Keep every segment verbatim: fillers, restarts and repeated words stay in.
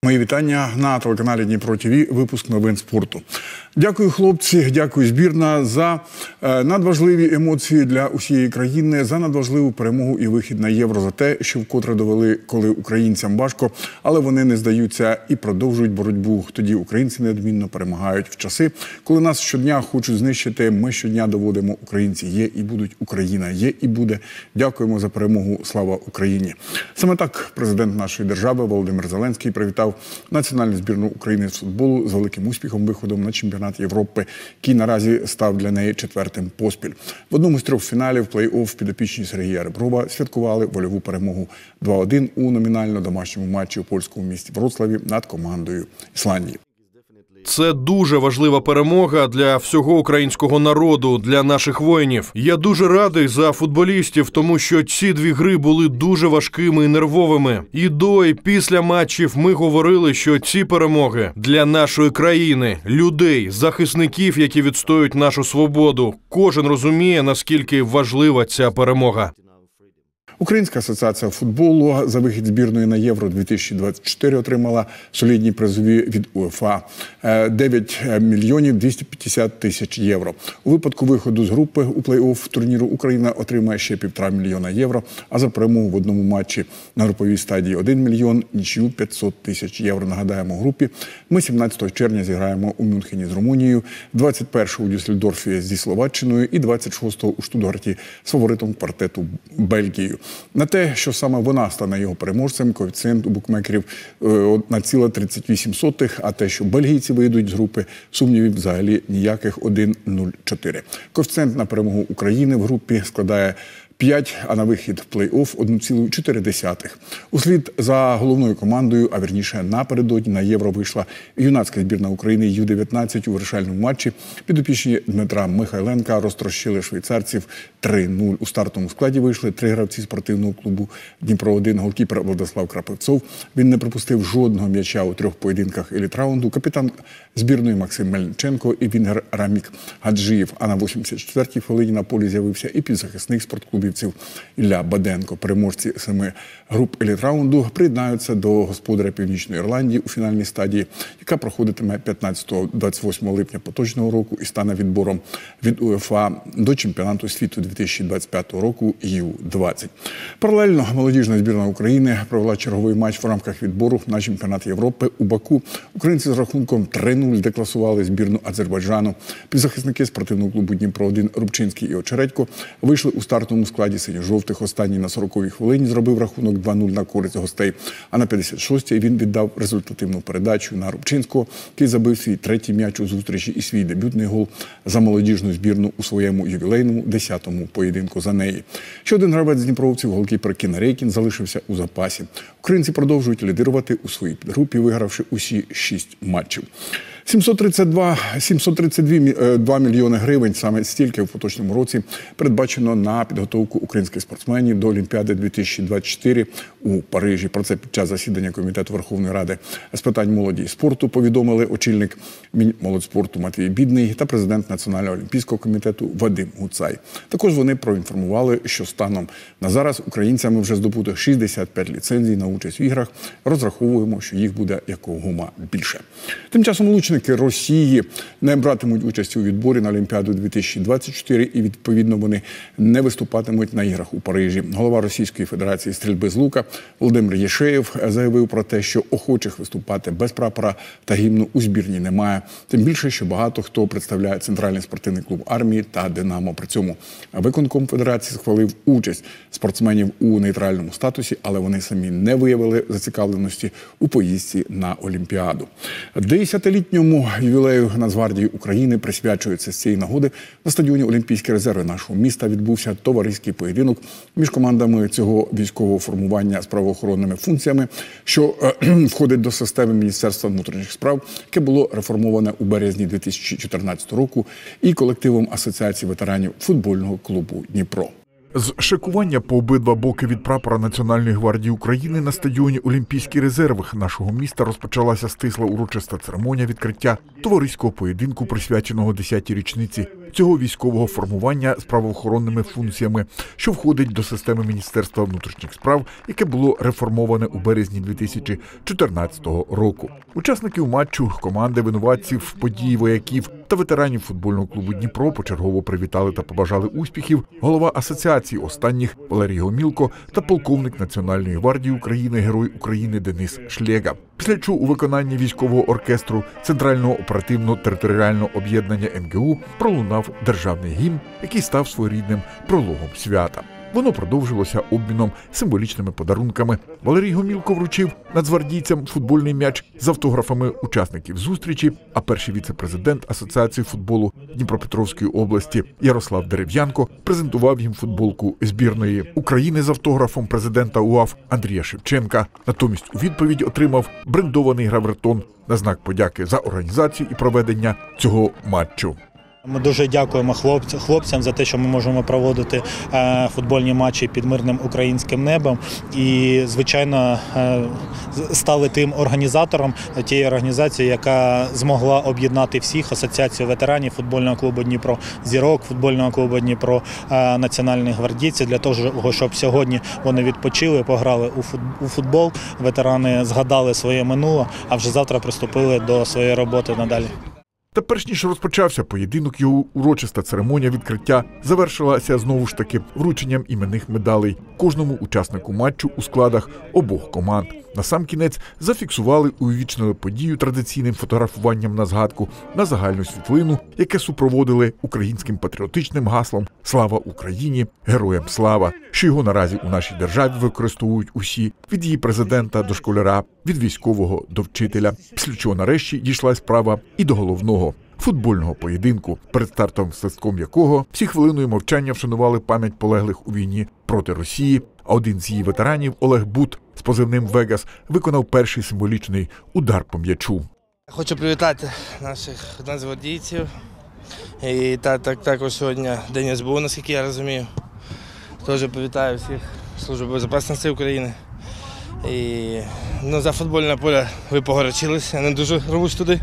Мої вітання на телеканалі Дніпро ТВ, випуск новин спорту. Дякую, хлопці, дякую, збірна, за надважливі емоції для усієї країни, за надважливу перемогу і вихід на Євро, за те, що вкотре довели, коли українцям важко, але вони не здаються і продовжують боротьбу. Тоді українці неодмінно перемагають. В часи, коли нас щодня хочуть знищити, ми щодня доводимо: українці є і будуть, Україна є і буде. Дякуємо за перемогу, слава Україні. Саме так президент нашої держави Володимир Зеленський привітав національну збірну України з футболу з великим успіхом, виходом на чемпіонат Європи, який наразі став для неї четвертим поспіль. В одному з трьох фіналів плей-офф підопічні Сергія Реброва святкували вольову перемогу два один у номінально домашньому матчі у польському місті Вроцлаві над командою Ісландії. Це дуже важлива перемога для всього українського народу, для наших воїнів. Я дуже радий за футболістів, тому що ці дві гри були дуже важкими і нервовими. І до, і після матчів ми говорили, що ці перемоги для нашої країни, людей, захисників, які відстоюють нашу свободу. Кожен розуміє, наскільки важлива ця перемога. Українська асоціація футболу за вихід збірної на Євро дві тисячі двадцять чотири отримала солідні призові від УЄФА – дев'ять мільйонів двісті п'ятдесят тисяч євро. У випадку виходу з групи у плей-офф турніру Україна отримає ще півтора мільйона євро, а за перемогу в одному матчі на груповій стадії один мільйон, нічию п'ятсот тисяч євро. Нагадаємо, у групі ми сімнадцятого червня зіграємо у Мюнхені з Румунією, двадцять першого у Дюссельдорфі зі Словаччиною і двадцять шостого у Штутгарті з фаворитом квартету Бельгією. На те, що саме вона стане його переможцем, коефіцієнт у букмекерів одна ціла тридцять вісім сотих, а те, що бельгійці вийдуть з групи, сумнівів взагалі ніяких – один нуль чотири. Коефіцієнт на перемогу України в групі складає п'ять, а на вихід в плей-офф – одна ціла чотири десятих. Услід за головною командою, а вірніше напередодні, на Євро вийшла юнацька збірна України ю дев'ятнадцять у вирішальному матчі. Підопічні Дмитра Михайленка розтрощили швейцарців три нуль. У стартовому складі вийшли три гравці спортивного клубу «Дніпро один», голкіпер Владислав Крапивцов. Він не пропустив жодного м'яча у трьох поєдинках еліт-раунду. Капітан збірної Максим Мельниченко і вінгер Рамік Гаджиєв. А на восьмдесят четвертій хвилині на полі з'явився і півзахисник спортклубів Ілля Баденко. Переможці семи груп еліт-раунду приєднаються до господаря Північної Ірландії у фінальній стадії, яка проходитиме п'ятнадцятого - двадцять восьмого липня поточного року і стане відбором від УЄФА до чемпіонату світу дві тисячі двадцять п'ятого року ю двадцять. Паралельно молодіжна збірна України провела черговий матч в рамках відбору на чемпіонат Європи у Баку. Українці з рахунком три нуль декласували збірну Азербайджану. Півзахисники спортивного клубу «Дніпро один» Рубчинський і Очередько вийшли у стартовому складі синьо-жовтих. Останній на сороковій хвилині зробив рахунок два нуль на користь гостей, а на п'ятдесят шостій він віддав результативну передачу на Рубчинського, який забив свій третій м'яч у зустрічі і свій дебютний гол за молодіжну збірну у своєму ювілейному десятому поєдинку за неї. Ще один гравець з дніпровців, голкіпер Кіна Рейкін, залишився у запасі. Українці продовжують лідирувати у своїй підгрупі, вигравши усі шість матчів. сімсот тридцять два - сімсот тридцять два мільйони гривень, саме стільки в поточному році, передбачено на підготовку українських спортсменів до Олімпіади дві тисячі двадцять чотири у Парижі. Про це під час засідання Комітету Верховної Ради з питань молоді і спорту повідомили очільник Мінмолодьспорту Матвій Бідний та президент Національного олімпійського комітету Вадим Гуцай. Також вони проінформували, що станом на зараз українцями вже здобуто шістдесят п'ять ліцензій на участь в іграх. Розраховуємо, що їх буде якомога більше. Тим часом лучники Росії не братимуть участь у відборі на Олімпіаду дві тисячі двадцять чотири і, відповідно, вони не виступатимуть на іграх у Парижі. Голова Російської Федерації стрільби з лука Володимир Єшеєв заявив про те, що охочих виступати без прапора та гімну у збірні немає. Тим більше, що багато хто представляє Центральний спортивний клуб армії та «Динамо». При цьому виконком Федерації схвалив участь спортсменів у нейтральному статусі, але вони самі не виявили зацікавленості у поїздці на Олімпіаду. Десятилітньому ювілею Нацгвардії України присвячується з цієї нагоди. На стадіоні Олімпійські резерви нашого міста відбувся товариський поєдинок між командами цього військового формування з правоохоронними функціями, що е, входить до системи Міністерства внутрішніх справ, яке було реформоване у березні дві тисячі чотирнадцятого року, і колективом Асоціації ветеранів футбольного клубу «Дніпро». З шикування по обидва боки від прапора Національної гвардії України на стадіоні «Олімпійський резерв» нашого міста розпочалася стисла урочиста церемонія відкриття товариського поєдинку, присвяченого десятій річниці цього військового формування з правоохоронними функціями, що входить до системи Міністерства внутрішніх справ, яке було реформоване у березні дві тисячі чотирнадцятого року. Учасників матчу, команди, винуватців, подій, вояків та ветеранів футбольного клубу «Дніпро» почергово привітали та побажали успіхів голова асоціації останніх Валерій Гомілко та полковник Національної гвардії України, Герой України Денис Шлега. Після чого у виконанні військового оркестру Центрального оперативно-територіального об'єднання ен ге у пролунав державний гімн, який став своєрідним прологом свята. Воно продовжилося обміном символічними подарунками. Валерій Гомілко вручив нацгвардійцям футбольний м'яч з автографами учасників зустрічі, а перший віце-президент Асоціації футболу Дніпропетровської області Ярослав Дерев'янко презентував їм футболку збірної України з автографом президента УАФ Андрія Шевченка. Натомість у відповідь отримав брендований гравертон на знак подяки за організацію і проведення цього матчу. Ми дуже дякуємо хлопцям за те, що ми можемо проводити футбольні матчі під мирним українським небом. І, звичайно, стали тим організатором, тієї організації, яка змогла об'єднати всіх: Асоціацію ветеранів футбольного клубу «Дніпро», зірок футбольного клубу «Дніпро», національних гвардійців, для того, щоб сьогодні вони відпочили, пограли у футбол, ветерани згадали своє минуле, а вже завтра приступили до своєї роботи надалі. Та перш ніж розпочався поєдинок, його урочиста церемонія відкриття завершилася знову ж таки врученням іменних медалей кожному учаснику матчу у складах обох команд. Насамкінець зафіксували і увічнили подію традиційним фотографуванням на згадку на загальну світлину, яке супроводили українським патріотичним гаслом «Слава Україні! Героям слава!», що його наразі у нашій державі використовують усі, від її президента до школяра, від військового до вчителя, після чого нарешті дійшла справа і до головного – футбольного поєдинку, перед стартом свистком якого всі хвилиною мовчання вшанували пам'ять полеглих у війні проти Росії, а один з її ветеранів Олег Бут з позивним «Вегас» виконав перший символічний удар по м'ячу. Хочу привітати наших нацгвардійців. І так, так, також сьогодні День ес бе у, наскільки я розумію. Теж привітаю всіх Службу безпеки України. І, ну, за футбольне поле ви погорячилися, я не дуже рвусь туди.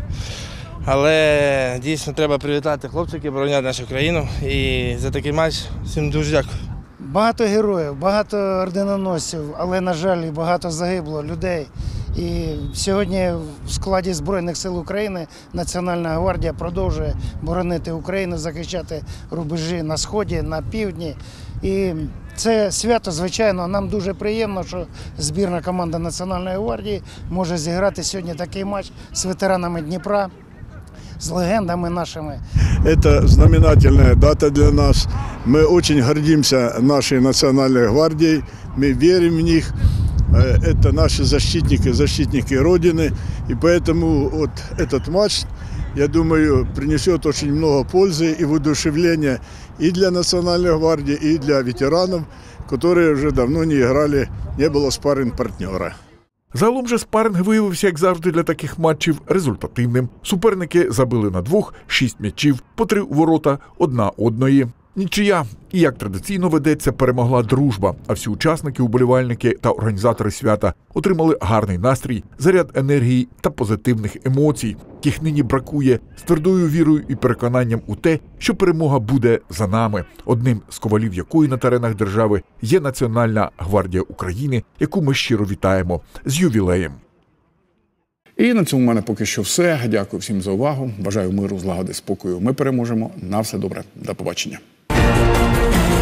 Але дійсно треба привітати хлопців, які обороняють нашу країну. І за такий матч всім дуже дякую. Багато героїв, багато орденоносців, але, на жаль, багато загибло людей. І сьогодні в складі Збройних сил України Національна гвардія продовжує боронити Україну, захищати рубежі на сході, на півдні. І це свято, звичайно, нам дуже приємно, що збірна команда Національної гвардії може зіграти сьогодні такий матч з ветеранами Дніпра, с легендами нашими. Это знаменательная дата для нас. Мы очень гордимся нашей национальной гвардией, мы верим в них. Это наши защитники, защитники Родины. И поэтому вот этот матч, я думаю, принесет очень много пользы и воодушевления и для Национальной гвардии, и для ветеранов, которые уже давно не играли, не было спарринг-партнера. Загалом же спаринг виявився, як завжди, для таких матчів результативним. Суперники забили на двох шість м'ячів, по три у ворота одна одної. Нічия. І, як традиційно ведеться, перемогла дружба, а всі учасники, уболівальники та організатори свята отримали гарний настрій, заряд енергії та позитивних емоцій, яких нині бракує, з твердою вірою і переконанням у те, що перемога буде за нами, одним з ковалів якої на теренах держави є Національна гвардія України, яку ми щиро вітаємо з ювілеєм. І на цьому в мене поки що все. Дякую всім за увагу. Бажаю миру, злагоди, спокою. Ми переможемо. На все добре. До побачення.